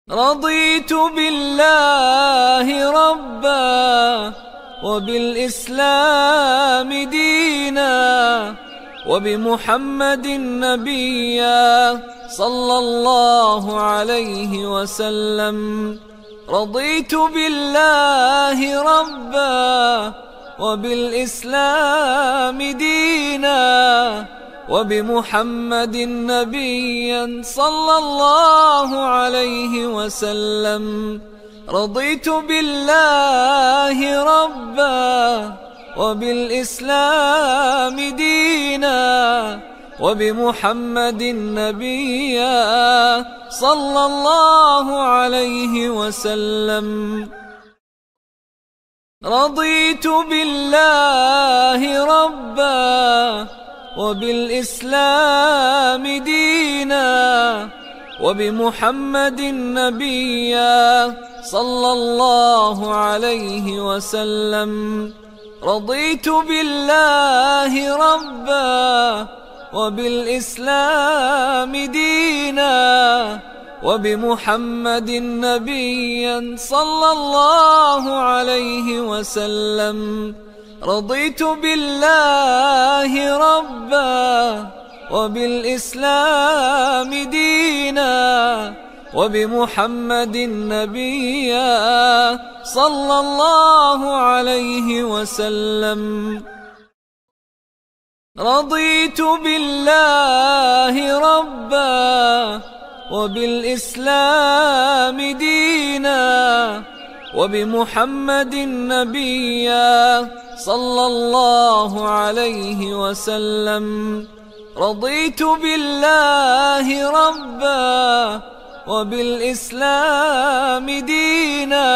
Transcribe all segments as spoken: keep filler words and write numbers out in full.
رضيت بالله ربا وبالإسلام دينا وبمحمد نبيا صلى الله عليه وسلم. رضيت بالله ربا وبالإسلام دينا وبمحمد نبيا صلى الله عليه وسلم. رضيت بالله ربا وبالإسلام دينا وبمحمد نبيا صلى الله عليه وسلم. رضيت بالله ربا وبالإسلام دينا وبمحمد نبيا صلى الله عليه وسلم. رضيت بالله ربا وبالإسلام دينا وبمحمد نبيا صلى الله عليه وسلم. رضيت بالله ربا وبالإسلام دينا وبمحمد نبيا صلى الله عليه وسلم. رضيت بالله ربا وبالإسلام دينا وبمحمد نبيا صلى الله عليه وسلم. رضيت بالله ربا وبالإسلام دينا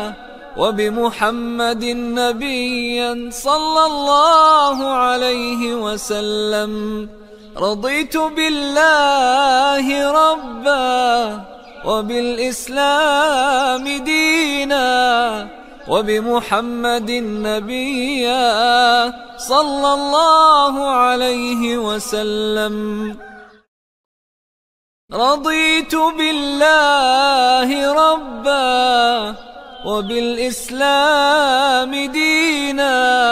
وبمحمد نبيا صلى الله عليه وسلم. رضيت بالله ربا وبالإسلام دينا وبمحمد نبيا صلى الله عليه وسلم. رضيت بالله ربا وبالإسلام دينا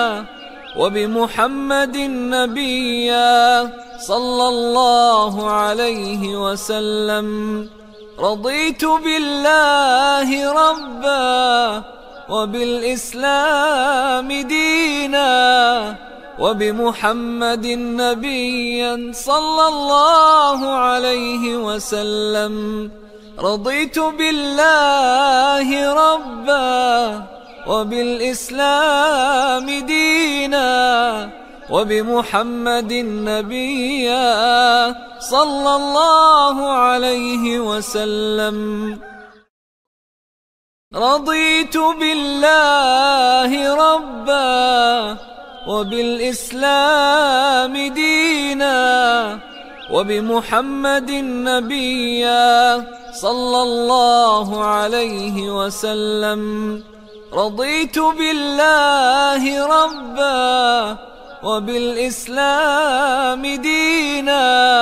وبمحمد نبيا صلى الله عليه وسلم. رضيت بالله ربا وبالإسلام دينا وبمحمد نبيا صلى الله عليه وسلم. رضيت بالله ربا وبالإسلام دينا وبمحمد نبيا صلى الله عليه وسلم. رضيت بالله ربا وبالإسلام دينا وبمحمد نبيا صلى الله عليه وسلم. رضيت بالله ربا وبالإسلام دينا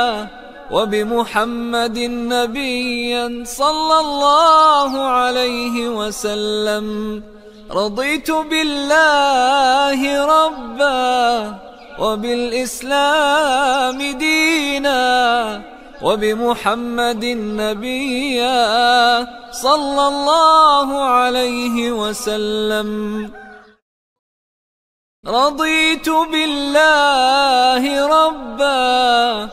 وبمحمد نبيا صلى الله عليه وسلم. رضيت بالله ربا وبالإسلام دينا وبمحمد نبيا صلى الله عليه وسلم. رضيت بالله ربا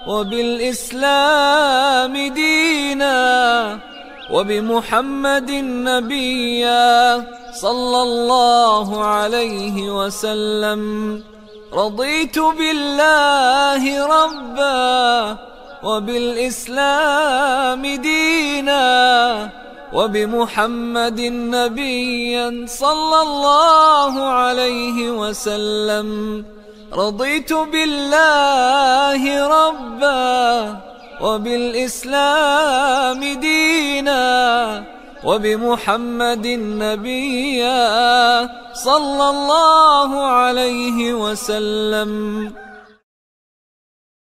وبالإسلام دينا وبمحمد نبيا صلى الله عليه وسلم. رضيت بالله ربا وبالإسلام دينا وبمحمد نبيا صلى الله عليه وسلم. رضيت بالله ربا وبالإسلام دينا وبمحمد نبيا صلى الله عليه وسلم.